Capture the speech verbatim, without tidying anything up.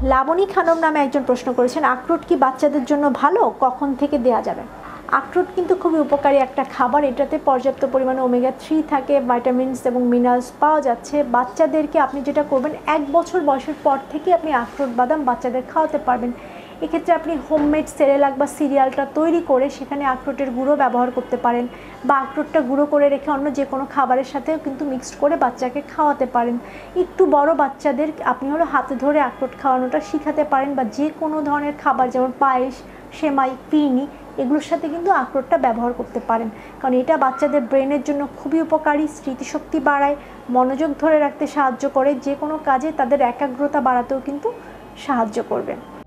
লাবণী খানম নামে একজন প্রশ্ন করেছেন, আখরোট কি বাচ্চাদের জন্য ভালো, কখন থেকে দেয়া যাবে? আখরোট কিন্তু খুবই উপকারী একটা খাবার, এটাতে পর্যাপ্ত পরিমাণে ওমেগা থ্রি থাকে, ভাইটামিনস এবং মিনারেলস পাওয়া যাচ্ছে। বাচ্চাদেরকে আপনি যেটা করবেন, এক বছর বয়সের পর থেকে আপনি আখরোট বাদাম বাচ্চাদের খাওয়াতে পারবেন। এক্ষেত্রে আপনি হোমমেড সেরেলাক বা সিরিয়ালটা তৈরি করে সেখানে আখরোটের গুঁড়ো ব্যবহার করতে পারেন, বা আখরোটটা গুঁড়ো করে রেখে অন্য যে কোনো খাবারের সাথেও কিন্তু মিক্সড করে বাচ্চাকে খাওয়াতে পারেন। একটু বড় বাচ্চাদের আপনি হলো হাতে ধরে আখরোট খাওয়ানোটা শিখাতে পারেন, বা যে কোনো ধরনের খাবার যেমন পায়েস, সেমাই, ফিরনি এগুলোর সাথে কিন্তু আখরোটটা ব্যবহার করতে পারেন, কারণ এটা বাচ্চাদের ব্রেনের জন্য খুবই উপকারী, স্মৃতিশক্তি বাড়ায়, মনোযোগ ধরে রাখতে সাহায্য করে, যে কোনো কাজে তাদের একাগ্রতা বাড়াতেও কিন্তু সাহায্য করবে।